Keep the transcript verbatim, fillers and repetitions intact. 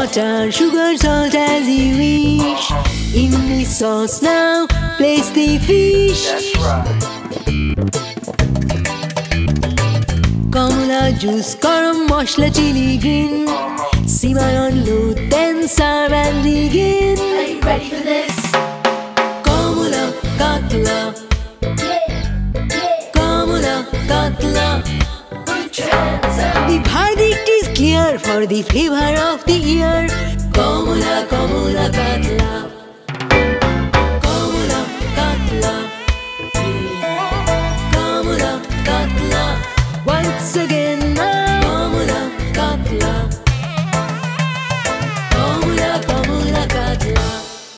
butter, sugar, salt as you wish. In the sauce now, place the fish. That's right. Kamala juice, garam mashla, chili green. Simmer on low, then serve and begin. Are you ready for this? Kamala Katla, Kamala Katla. The verdict is clear for the flavor of the year. Kamala, Kamala Katla.